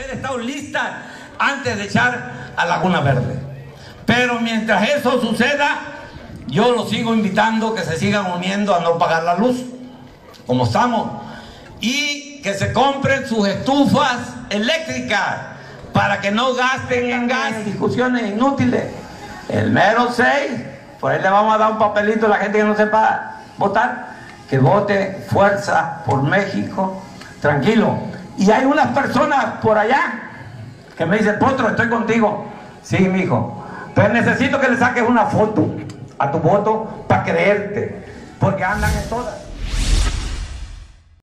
haber estado lista antes de echar a Laguna Verde. Pero mientras eso suceda, yo los sigo invitando que se sigan uniendo a no pagar la luz, como estamos, y que se compren sus estufas eléctricas para que no gasten en gas. Discusiones inútiles. El mero 6, pues le vamos a dar un papelito a la gente que no sepa votar, que vote Fuerza por México, tranquilo. Y hay unas personas por allá que me dicen: Potro, estoy contigo. Sí, mijo, pero necesito que le saques una foto a tu voto para creerte, porque andan en todas.